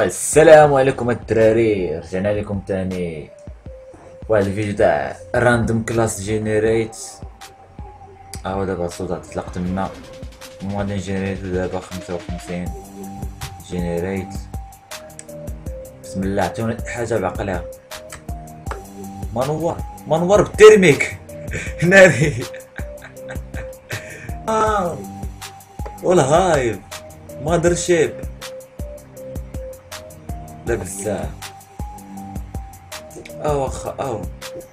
والسلام عليكم الدراري، رجعنا لكم تاني واحد الفيديو تاع راندوم كلاس جينيريت. هو دابا الصوت تطلق تما غادي نجينيريتو دابا 55 جينيريت. بسم الله عطيونا حاجه بعقلها. منور بالترميك ناري والهايب مادر شيب لا بزاف واخا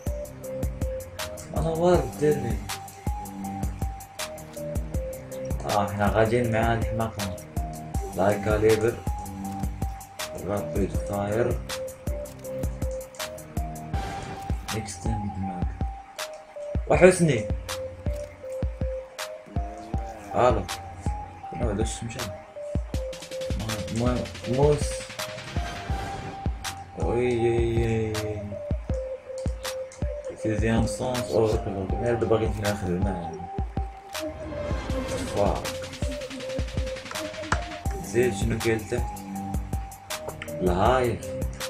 منور بالترميك. احنا غاديين مع الحماقة لاي كاليبر رابيد فاير اكستند ماك وحسني الو انا بدوش مشى موس وي سيزيام سونس او هذا باغي في الاخر الماء فاك. زيد شنو كاين لتحت الهايف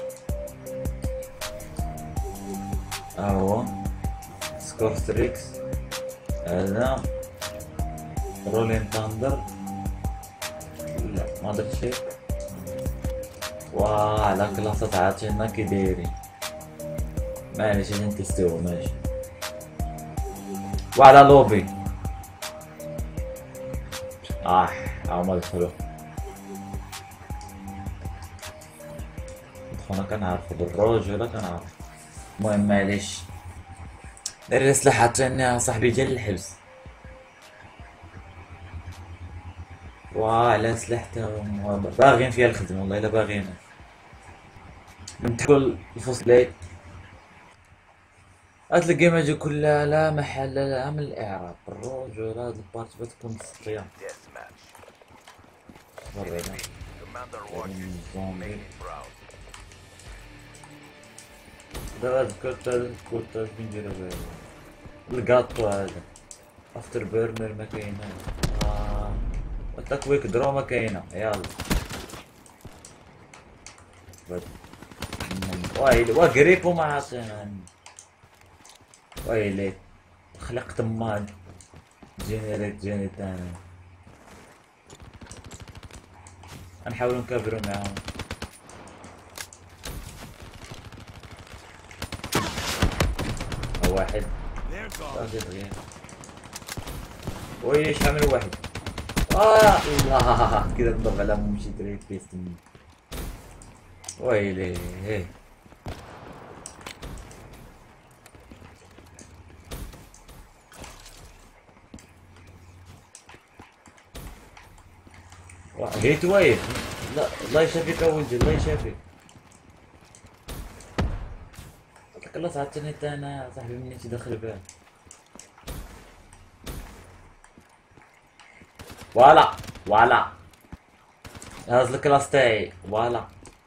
هو سكور ستريكس هذا رولين تاندر لا ما درت شي. واه على كلاصات عاطينا كي دايرين معليش غادي نتيستيو ماشي. وعلى لوبي هما دخلو دخلنا كنعرفو بالروج ولا كنعرف. المهم معليش داير السلاح عطاني صاحبي ديال الحبس. على سلاح تا باغيين فيها الخدمة والله الا باغيين نمتحكو الفصلين. هاد الجيم هادي كلها لا محل لها من الاعراب. الروج ولا هاد البارتي بتكون مسطية دابا ذكرت فين نديرو الكاطو هذا افتر بيرنر ما كايناش. التكويك درو ما كاينه. يلا ويلي وقريبو ما عاطيناني ويلي خلق تما جينيريت تاني. غنحاولو نكابرو معاهم. واحد زيد غير وي شحال من واحد. الله كذا نضرب على مشي دريت بيستني ويلي. هيت وايف لا الله يشافيك اولدي الله يشافيك. خلاص عطيني حتى انا صاحبي مني تيدخل بها. فوالا هاز الكلاس تاعي فوالا.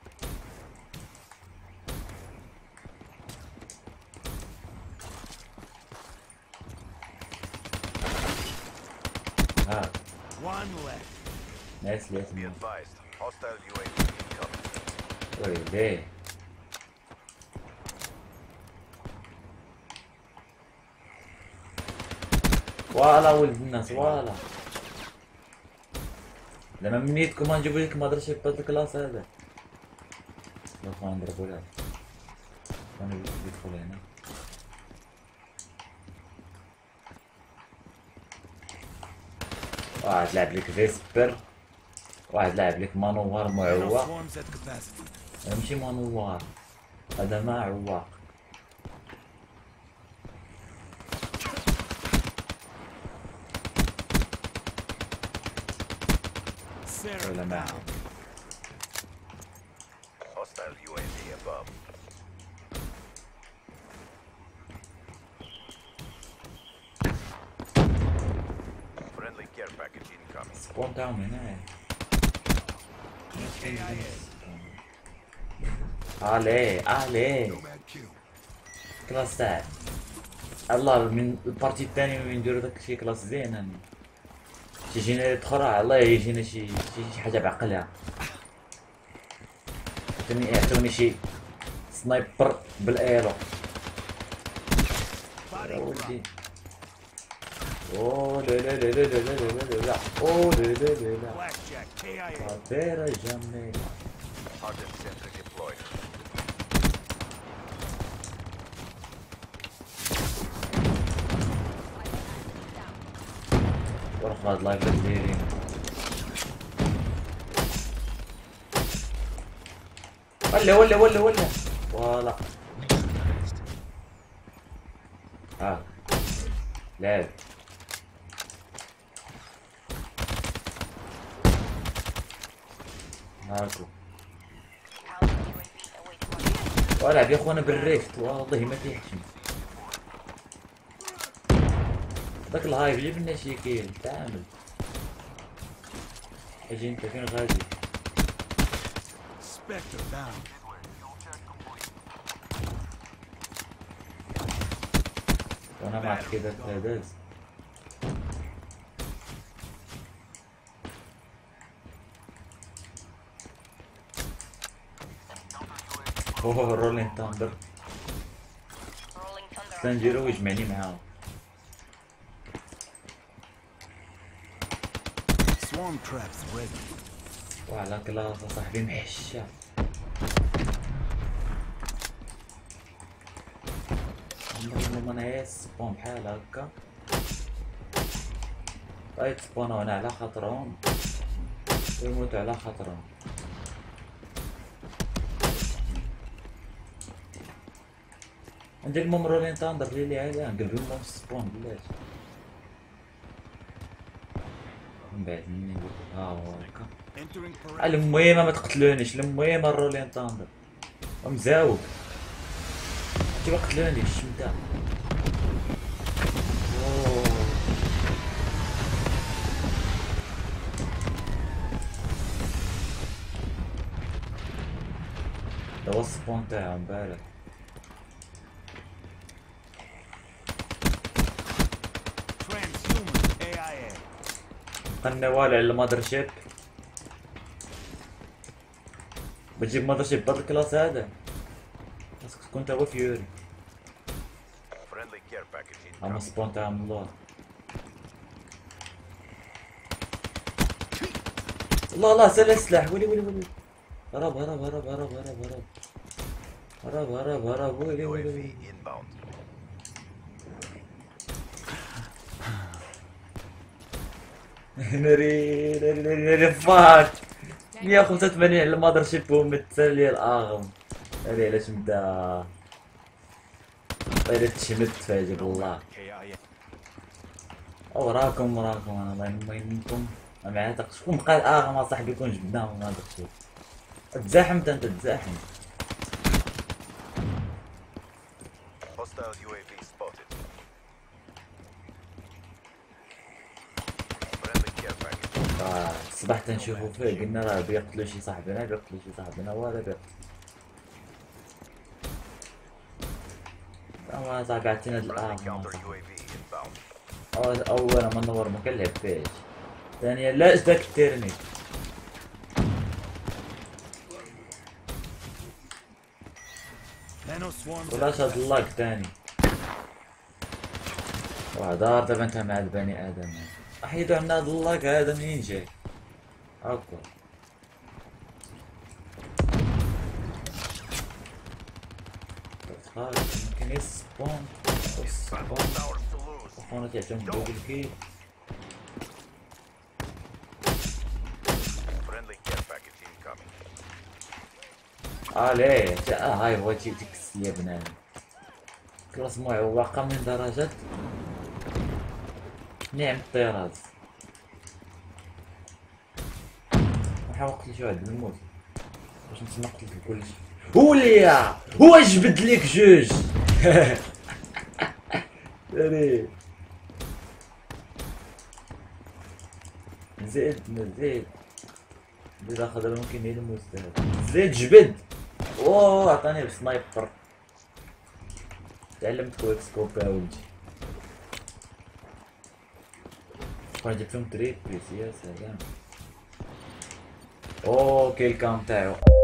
نايس ويلي فوالا ولد الناس فوالا. لما منيتكم غنجيبو لكم مادر شي بهاد الكلاس هذا. لا خويا نضربو لها انا ندخل هنا. واحد لعب لك فيسبر واحد لعب لك مانوار معوق. ماشي مانوار هذا ما عواق. ولا معهم hostile UAV above. Friendly care package incoming. Spawn down هنا. عليه كلاس تاع الله من البارتي الثاني وين نديرو داك شي كلاس زين. شي جينيريت اخرى الله يجينا شي حاجه بعقلها. يعطوني شي سنايبر بالايرو. اوه لا لا لا لا لا لا لا لا اوه لا لا لا لا خطيرة جميلة. وروح هاد اللايف دايرين ولا فوالا لعب هاكو والعب يا اخوانا بالريفت والله ما تيحشم داك الهايب جيب لنا شي كيل تعامل. اجي انت فين غادي؟ وانا معك كذا تهداز. اوه رولين ثاندر سانجيرو يجمعني معاهم. وعلى كلاس صاحبي محشة. عمري ما نهيس سبون بحال هكا غايت سبونو انا على خاطرهم ويموتو على خاطرهم. ندير لهم رولين ثاندر اللي عايزة نقلب لهم سبون بلاش من بعد مني ها هو هكا. المهم ما تقتلونيش، المهم الرولين ثاندر مزاوق كيما قتلوني الشمتة. هذا هو السبون تاعهم بالك. بقى والع على المادر شيب. بتجيب مادر شيب بهذا الكلاس هذا خاصك تكون تا هو فيوري. هما السبون تاعهم الله الله سال السلاح. ولي هرب ولي ناري فاك 185 على المادر شيب ومتسالي الاغم. هادي علاش بدا طيرت تشمت تفاجئ بالله. او راكم انا الله ينميكم ما عاتقش شكون بقى الاغم اصاحبي يكون جبناهم هذاك الشيء. تزاحمت انت تزاحم. صبحت نشوفو فيه قلنا راه بيقتلو شي صاحبنا ولا بيقتل. اما صاحبي عطينا هاد الاغم. اولا ما نور ما كنلعب فيهش، ثانيا لا داك التيرني ولاش هاد اللاك ثاني. دار دابا انت مع البني ادم احيدو عنا هاد اللاك هذا منين جاي هاكا. ممكن يسبون اخونا تيعتمد دوبل كيل. ليه هاي هو تيكس يا بنان كلاس معوقة من درجة نعم الطراز. نحاول نقتل شي واحد بالموت باش نتسنى قتلت كلشي. وليا هو جبد ليك جوج سري زيد اخذ ممكن يلمس زيد جبد. عطاني بسنايبر. تعلمت كويك سكوب يا ولدي. وانا جبتهم تريد بيس يا سلام. كيل كام تاعو